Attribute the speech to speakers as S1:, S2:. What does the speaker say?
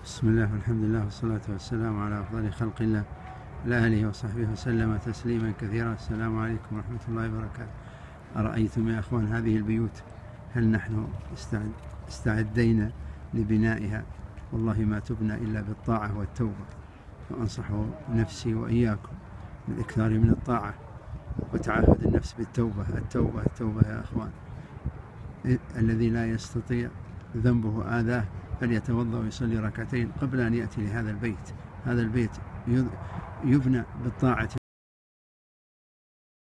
S1: بسم الله والحمد لله والصلاة والسلام على أفضل خلق الله وعلى آله وصحبه وسلم تسليما كثيرا. السلام عليكم ورحمة الله وبركاته. أرأيتم يا أخوان هذه البيوت، هل نحن استعدينا لبنائها؟ والله ما تبنى إلا بالطاعة والتوبة، وأنصح نفسي وإياكم بالإكثار من الطاعة وتعهد النفس بالتوبة. التوبة يا أخوان. الذي لا يستطيع ذنبه آذاه فليتوضأ ويصلي ركعتين قبل أن يأتي لهذا البيت. هذا البيت يبنى بالطاعة